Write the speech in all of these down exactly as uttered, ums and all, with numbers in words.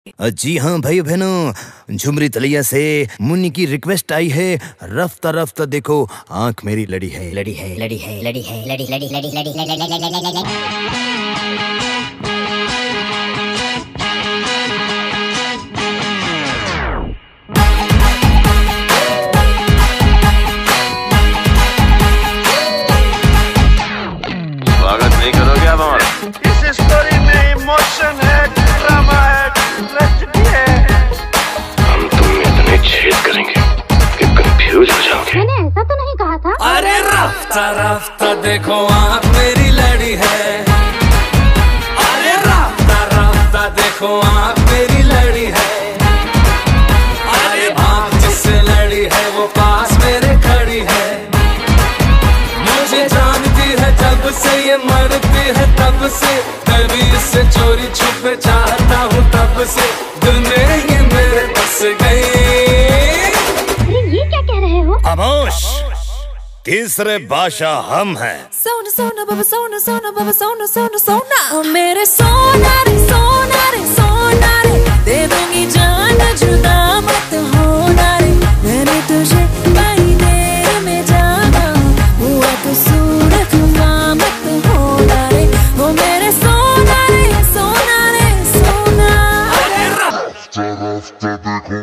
जी हाँ भाई बहनों, झुमरी तलिया से मुन्नी की रिक्वेस्ट आई है, रफ्ता रफ्ता देखो आंख मेरी लड़ी है लड़ी है लड़ी है लड़ी है लड़ी लड़ी लड़ी लड़ी लड़ी। स्वागत नहीं करोगे आप हमारा? इस स्टोरी में इमोशन है, ड्रामा है, ट्रेजेडी है। हम तुम में इतने छेद करेंगे कि कंफ्यूज हो जाओगे। मैंने ऐसा तो नहीं कहा था। अरे रफ्ता रफ्ता देखो आँख मेरी लड़ी है। अरे रफ्ता रफ्ता देखो आँख मेरी लड़ी है। अरे आँख जिससे लड़ी है वो पास मेरे खड़ी है। मुझे जानती है जब से ये मरती है तब से, मैं भी इससे चोरी छुपे चाहता हूँ तब से। दुनिया ये मेरे बस गई। अरे ये क्या कह रहे हो? खामोश, तीसरे बादशाह हम हैं। सोना सोना बाबा सोना सोना बाबा सोना सोना सोना ओ मेरे सोना रे सोना रे सोना रे, दे दूंगी जान जुदा मत होना रे। मैंने तुझे बड़ी देर में जाना, हुआ कसूर खुदा मत होना रे। ओ मेरे सोना रे सोना रे सोना। अरे रफ्ता रफ्ता देखो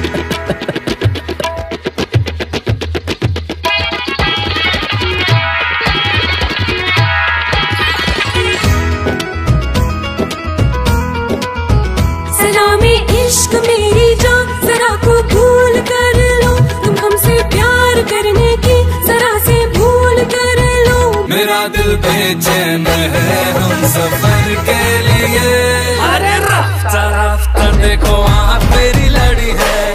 इश्क मेरी जान जरा को भूल कर लो, तुम हमसे प्यार करने की जरा से भूल कर लो। मेरा दिल बेचैन है हम सफर के लिए। अरे रफ्ता रफ्ता देखो आँख मेरी लड़ी है।